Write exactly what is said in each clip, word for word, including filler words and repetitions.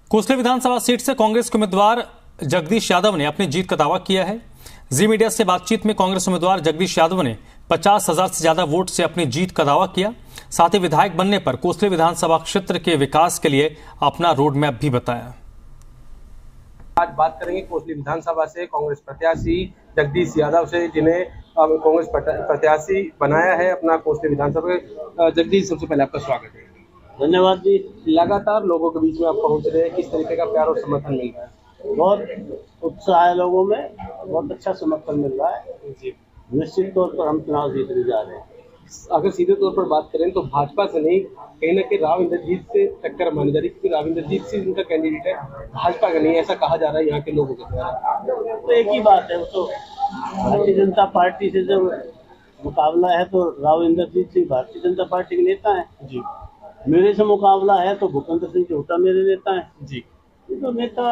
कोसली विधानसभा seat से कांग्रेस के उम्मीदवार जगदीश यादव ने अपनी जीत का दावा किया है। जी मीडिया से बातचीत में कांग्रेस उम्मीदवार जगदीश यादव ने पचास हजार से ज्यादा वोट से अपनी जीत का दावा किया। साथ ही विधायक बनने पर कोसली विधानसभा क्षेत्र के विकास के लिए अपना रोड मैप भी बताया। आज बात करेंगे कोसली विधानसभा से कांग्रेस प्रत्याशी जगदीश यादव से, जिन्हें कांग्रेस प्रत्याशी बनाया है अपना कोसली विधानसभा। जगदीश, सबसे पहले आपका स्वागत है। धन्यवाद जी। लगातार लोगों के बीच में आप पहुंच रहे हैं, किस तरीके का प्यार और समर्थन मिल रहा है? बहुत उत्साह है लोगों में, बहुत अच्छा समर्थन मिल रहा है जी। निश्चित तौर पर हम चुनाव जीतने जा रहे हैं। अगर सीधे तौर पर बात करें तो भाजपा से नहीं, कहीं ना कहीं राव इंद्रजीत से टक्कर मानी जा रही है, क्योंकि राव इंद्रजीत से जिनका कैंडिडेट है भाजपा का नहीं, ऐसा कहा जा रहा है यहाँ के लोगों के द्वारा। तो एक ही बात है, वो तो भारतीय जनता पार्टी से जब मुकाबला है तो राव इंद्रजीत सिंह भारतीय जनता पार्टी के नेता है जी। मेरे से मुकाबला है तो भूपेंद्र सिंह चौटा मेरे नेता है जी। ये तो नेता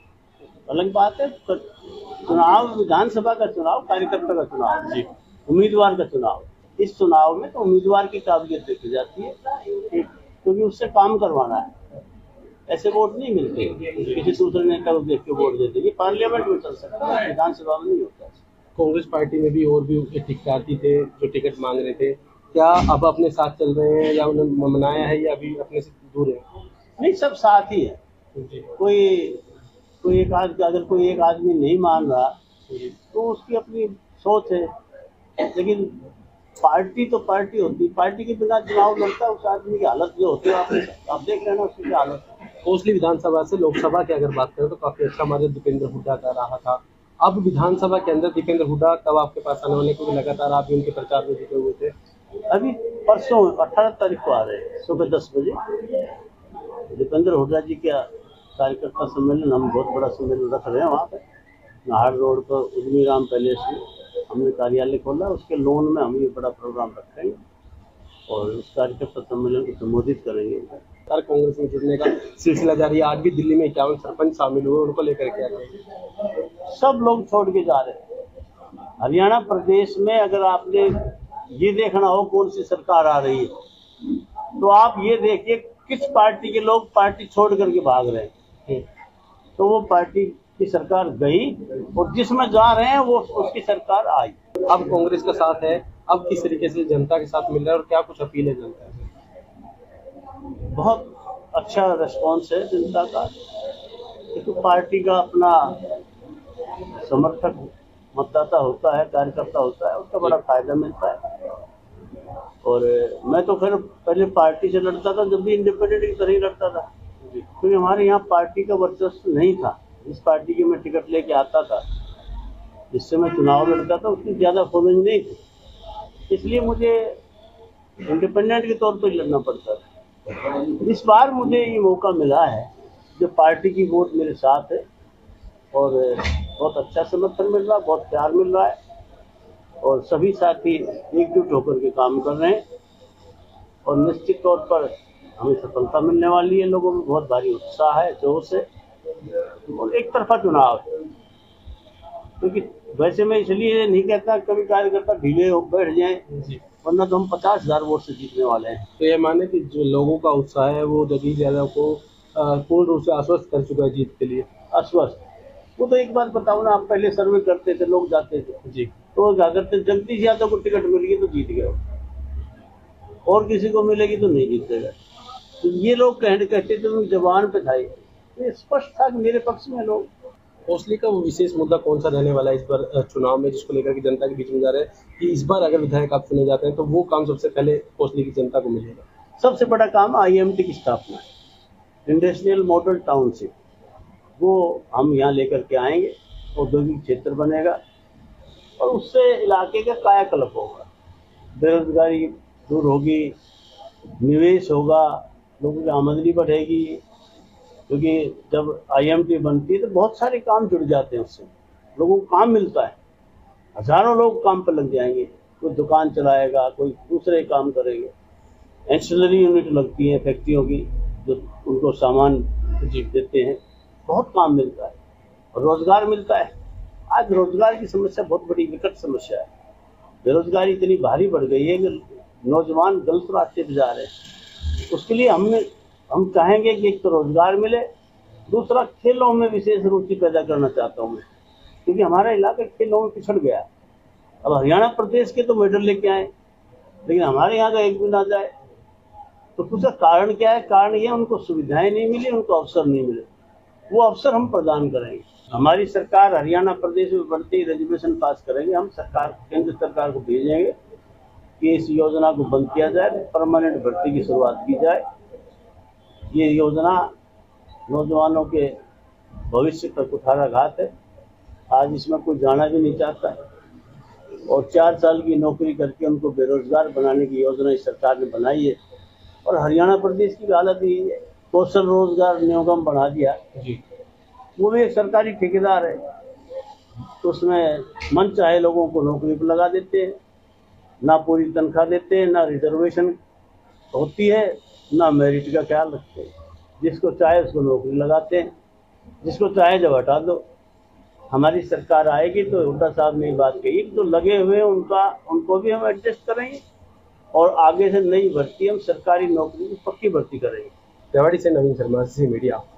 अलग बात है। चुनाव विधानसभा का चुनाव, कार्यकर्ता का चुनाव जी, उम्मीदवार का चुनाव। इस चुनाव में तो उम्मीदवार की काबिलियत देखी जाती है, क्योंकि उससे काम करवाना है। ऐसे वोट नहीं मिलते किसी दूसरे नेता को देख के वोट देते। ये पार्लियामेंट में चल सकता है, विधानसभा में नहीं होता। कांग्रेस पार्टी में भी और भी टिकटार्थी थे जो टिकट मांग रहे थे, क्या अब अपने साथ चल रहे हैं या उन्हें मनाया है या अभी अपने से दूर है? नहीं, सब साथ ही है। कोई कोई एक आदमी, अगर कोई एक आदमी नहीं मान रहा तो उसकी अपनी सोच है, लेकिन पार्टी तो पार्टी होती है। पार्टी के बिना चुनाव लड़ता है उस आदमी की हालत जो होती है, आप आप देख रहे हैं ना उसकी क्या हालत है। कोसली विधानसभा से लोकसभा की अगर बात करें तो काफी अच्छा हमारे दीपेंद्र हुड्डा का रहा था। अब विधानसभा के अंदर दीपेंद्र हुड्डा कब आपके पास आने वाले, क्योंकि लगातार आप भी उनके प्रचार में जुटे हुए थे। अभी परसों अठारह तारीख को आ रहे हैं सुबह दस बजे दीपेंद्र हुड्डा जी का कार्यकर्ता सम्मेलन। हम बहुत बड़ा सम्मेलन रख रहे हैं वहाँ पे नाहर रोड पर उद्मी राम पैलेस में हमने कार्यालय खोला। उसके लोन में हम ये बड़ा प्रोग्राम रखेंगे और उस कार्यकर्ता सम्मेलन को संबोधित करेंगे। सर, कांग्रेस में जुड़ने का सिलसिला जारी है। आज भी दिल्ली में इक्यावन सरपंच शामिल हुए, उनको लेकर क्या करेंगे? सब लोग छोड़ के जा रहे हैं। हरियाणा प्रदेश में अगर आपने ये देखना हो कौन सी सरकार आ रही है तो आप ये देखिए किस पार्टी के लोग पार्टी छोड़ करके भाग रहे हैं। तो वो पार्टी की सरकार गई और जिसमें जा रहे हैं वो उसकी सरकार आई। अब कांग्रेस का साथ है, अब किस तरीके से जनता के साथ मिल रहा है और क्या कुछ अपील है जनता से? बहुत अच्छा रिस्पॉन्स है जनता का, क्योंकि तो पार्टी का अपना समर्थक मतदाता होता है, कार्यकर्ता होता है, उसका बड़ा फायदा मिलता है। और मैं तो फिर पहले पार्टी से लड़ता था, जब भी इंडिपेंडेंट की तरह ही लड़ता था, क्योंकि हमारे यहाँ पार्टी का वर्चस्व नहीं था। इस पार्टी के मैं टिकट लेके आता था, जिससे मैं चुनाव लड़ता था, उसकी ज़्यादा फॉलोइंग नहीं थी, इसलिए मुझे इंडिपेंडेंट के तौर पर लड़ना पड़ता था। इस बार मुझे ये मौका मिला है जो पार्टी की वोट मेरे साथ है और बहुत अच्छा समर्थन मिल रहा है, बहुत प्यार मिल रहा है और सभी साथी एकजुट होकर के काम कर रहे हैं और निश्चित तौर पर हमें सफलता मिलने वाली है। लोगों में बहुत भारी उत्साह है, जोश है और एक तरफा चुनाव है। क्योंकि वैसे मैं इसलिए नहीं कहता कभी कार्यकर्ता ढीले हो बैठ जाए, वरना तो हम पचास हजार वोट से जीतने वाले हैं। तो ये माने कि जो लोगों का उत्साह है वो जगदीश यादव को पूर्ण रूप से आश्वस्त कर चुका है जीत के लिए। आश्वस्त, वो तो एक बात बताओ ना, आप पहले सर्वे करते थे, लोग जाते थे जी, तो क्या करते, जगदीश यादव को टिकट मिल गई तो जीत गए और किसी को मिलेगी तो नहीं जीतेगा। तो ये लोग कहते कहते थे जबान पे था, तो स्पष्ट था कि मेरे पक्ष में लोग। कोसली का वो विशेष मुद्दा कौन सा रहने वाला है इस बार चुनाव में, जिसको लेकर के जनता के बीच में जा रहे हैं कि इस बार अगर विधायक आप चुने जाते हैं तो वो काम सबसे पहले कोसली की जनता को मिलेगा? सबसे बड़ा काम आई एम टी की स्थापना है, इंडस्ट्रियल मॉडल टाउनशिप। वो हम यहाँ लेकर के आएंगे, औद्योगिक क्षेत्र बनेगा और उससे इलाके का कायाकल्प होगा, बेरोजगारी दूर होगी, निवेश होगा, लोगों की आमदनी बढ़ेगी। क्योंकि जब आई एम टी बनती है तो बहुत सारे काम जुड़ जाते हैं, उससे लोगों को काम मिलता है। हजारों लोग काम पर लग जाएंगे, कोई दुकान चलाएगा, कोई दूसरे काम करेंगे। एंसिलरी यूनिट लगती है फैक्ट्रियों की, जो उनको सामान देते हैं, बहुत काम मिलता है और रोजगार मिलता है। आज रोजगार की समस्या बहुत बड़ी विकट समस्या है। बेरोजगारी इतनी भारी बढ़ गई है कि नौजवान गलत रास्ते पर जा रहे हैं। उसके लिए हमने हम चाहेंगे कि एक तो रोजगार मिले दूसरा, खेलों में विशेष रुचि पैदा करना चाहता हूँ मैं, क्योंकि हमारा इलाका खेलों में पिछड़ गया। अब हरियाणा प्रदेश के तो मेडल लेके आए, लेकिन हमारे यहाँ का एक भी ना जाए, तो उसका कारण क्या है? कारण ये, उनको सुविधाएं नहीं मिली, उनको अवसर नहीं मिले। वो अवसर हम प्रदान करेंगे। हमारी सरकार हरियाणा प्रदेश में बढ़ती रेजोल्यूशन पास करेंगे, हम सरकार केंद्र सरकार को भेजेंगे कि इस योजना को बंद किया जाए, परमानेंट भर्ती की शुरुआत की जाए। ये योजना नौजवानों के भविष्य का कुठाराघात है। आज इसमें कोई जाना भी नहीं चाहता है, और चार साल की नौकरी करके उनको बेरोजगार बनाने की योजना इस सरकार ने बनाई है। और हरियाणा प्रदेश की हालत यही है, कौशल रोजगार निगम बढ़ा दिया जी, वो भी एक सरकारी ठेकेदार है, तो उसमें मन चाहे लोगों को नौकरी पर लगा देते हैं, ना पूरी तनख्वाह देते हैं, ना रिजर्वेशन होती है, ना मेरिट का ख्याल रखते हैं। जिसको चाहे उसको नौकरी लगाते हैं, जिसको चाहे जब हटा दो। हमारी सरकार आएगी तो हुड्डा साहब ने बात कही, तो लगे हुए उनका उनको भी हम एडजस्ट करेंगे, और आगे से नई भर्ती हम सरकारी नौकरी की पक्की भर्ती करेंगे। रेवाड़ी से नवीन शर्मा, जी मीडिया।